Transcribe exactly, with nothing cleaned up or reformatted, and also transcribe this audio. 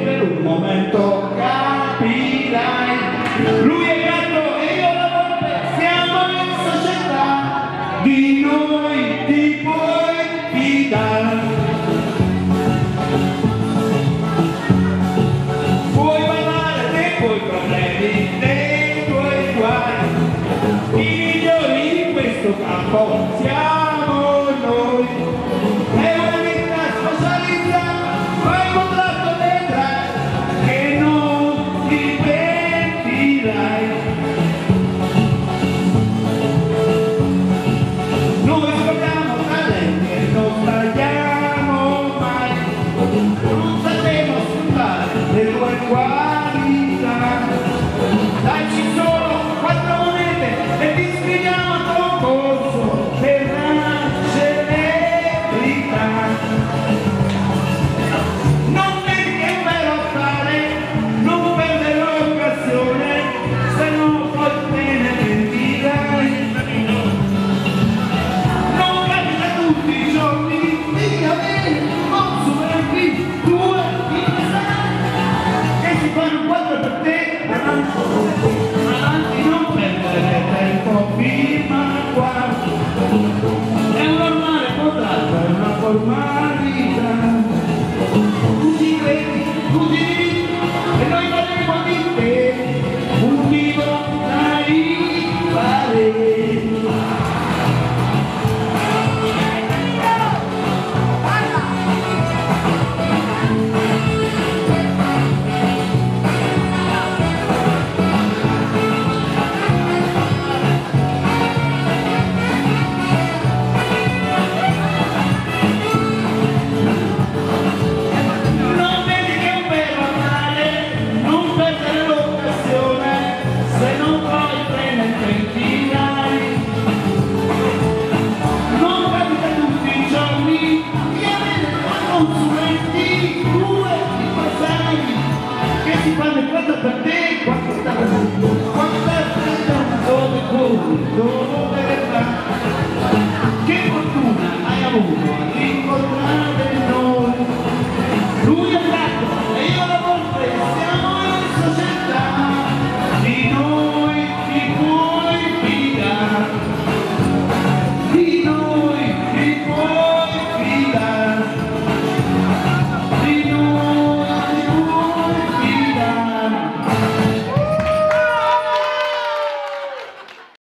per un momento capirai. Lui è gatto e io la volpe, siamo in società, di noi ti puoi fidare. Puoi parlare dei tuoi problemi, dei tuoi guai, i migliori in questo campo siamo noi. È una vita specializzata, fai un contratto vedrai che non ti pentirai. Noi scopriamo talenti e non tagliamo mai, non sapremo sfruttare le tue qualità. Dacci solo quattro monete e ti iscriviamo al concorso per la celebrità. Non vedi che è un bel affare, non perdere l'occasione, se no poi te ne pentirai. Non capita tutti i giorni di avere un super due impresari che si fanno quattro per te. Avanti, non perdere tempo, firma qua. È un normale contratto, è una formalità.